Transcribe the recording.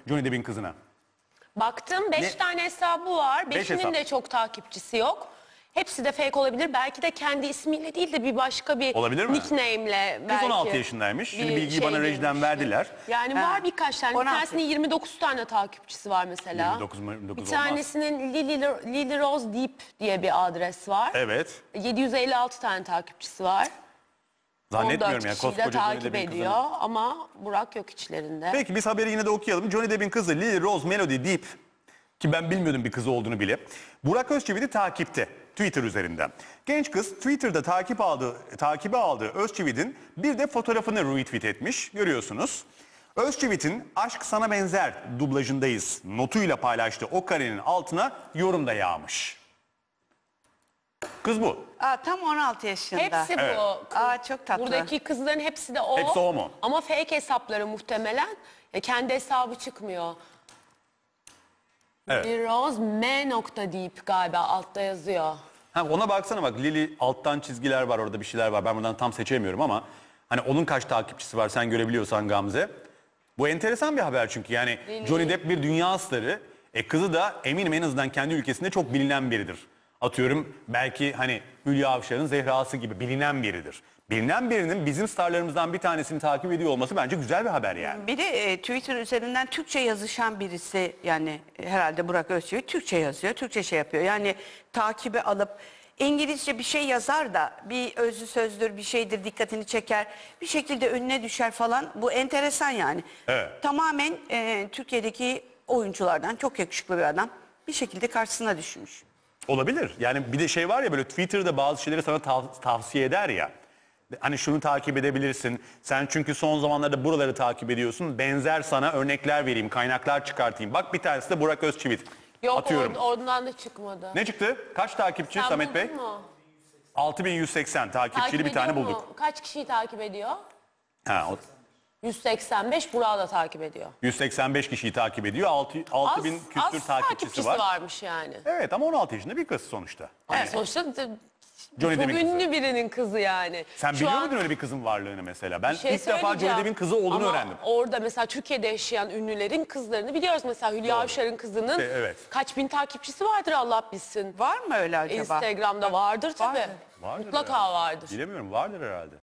Johnny Depp'in kızına? Baktım 5 Ne? tane hesabı var. Beş 5'inin hesap. de çok takipçisi yok. Hepsi de fake olabilir. Belki de kendi ismiyle değil de bir başka bir Olabilir mi? nickname'le Kız belki. 16 yaşındaymış. Şimdi bir bilgiyi şey bana rejiden girmiştir. verdiler. Yani Ha. var birkaç tane. Bir 16. tanesinin 29 tane takipçisi var mesela. 29 bir olmaz. tanesinin Lily Rose Deep diye bir adres var. Evet. 756 tane takipçisi var. Zannetmiyorum 14 ya kişiyi de koskoca Johnny takip Depp'in ediyor kızına. ama Burak yok içlerinde. Peki biz haberi yine de okuyalım. Johnny Depp'in kızı Lily Rose Melody Depp, ki ben bilmiyordum bir kızı olduğunu bile, Burak Özçivit'i takipte Twitter üzerinden. Genç kız Twitter'da takibe aldığı Özçivit'in bir de fotoğrafını retweet etmiş. Görüyorsunuz. Özçivit'in "Aşk sana benzer dublajındayız" notuyla paylaştığı o karenin altına yorum da yağmış. Kız bu. Tam 16 yaşında. Hepsi Evet. bu. Çok tatlı. Buradaki kızların hepsi de o. Hepsi o mu? Ama fake hesapları muhtemelen. Kendi hesabı çıkmıyor. Evet. Rose M. Deep galiba altta yazıyor. Ha, ona baksana bak, Lily alttan çizgiler var, orada bir şeyler var. Ben buradan tam seçemiyorum ama hani onun kaç takipçisi var sen görebiliyorsan Gamze. Bu enteresan bir haber çünkü yani Lily. Johnny Depp bir dünya starı. Kızı da eminim en azından kendi ülkesinde çok bilinen biridir. Atıyorum belki hani Hülya Avşar'ın Zehra'sı gibi bilinen biridir. Bilinen birinin bizim starlarımızdan bir tanesini takip ediyor olması bence güzel bir haber yani. Bir de Twitter üzerinden Türkçe yazışan birisi, yani herhalde Burak Özçivit Türkçe yazıyor, Türkçe şey yapıyor. Yani takibe alıp İngilizce bir şey yazar da bir özlü sözdür, bir şeydir, dikkatini çeker, bir şekilde önüne düşer falan. Bu enteresan yani. Evet. Tamamen Türkiye'deki oyunculardan çok yakışıklı bir adam bir şekilde karşısına düşmüş. Olabilir. Yani bir de şey var ya, böyle Twitter'da bazı şeyleri sana tavsiye eder ya. Hani şunu takip edebilirsin. Sen çünkü son zamanlarda buraları takip ediyorsun. Benzer sana örnekler vereyim, kaynaklar çıkartayım. Bak bir tanesi de Burak Özçivit. Yok Atıyorum. oradan da çıkmadı. Ne çıktı? Kaç takipçi Sen Samet Bey? buldun mu? 6180 takipçili bir tane ediyor mu? bulduk. Kaç kişiyi takip ediyor? Ha, 185, Burak'ı da takip ediyor. 185 kişiyi takip ediyor. 6000 küsür az takipçisi var. varmış yani. Evet ama 16 yaşında bir kız sonuçta. Evet. Sonuçta Johnny çok Depp'in kızı. ünlü birinin kızı yani. Sen Şu biliyor an muydun öyle bir kızın varlığını mesela? Ben bir şey ilk defa Johnny söyleyeceğim. Depp'in kızı olduğunu Ama öğrendim. orada mesela Türkiye'de yaşayan ünlülerin kızlarını biliyoruz. Mesela Hülya Doğru. Avşar'ın kızının Evet. kaç bin takipçisi vardır Allah bilsin. Var mı öyle acaba? Instagram'da vardır tabii. Vardır. Vardır Mutlaka herhalde. vardır. Bilemiyorum, vardır herhalde.